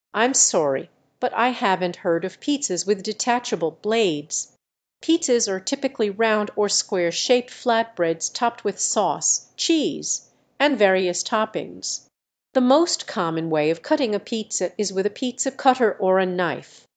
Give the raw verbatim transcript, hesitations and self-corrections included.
I'm sorry, but I haven't heard of pizzas with detachable blades. Pizzas are typically round or square shaped flatbreads topped with sauce, cheese, and various toppings. The most common way of cutting a pizza is with a pizza cutter or a knife.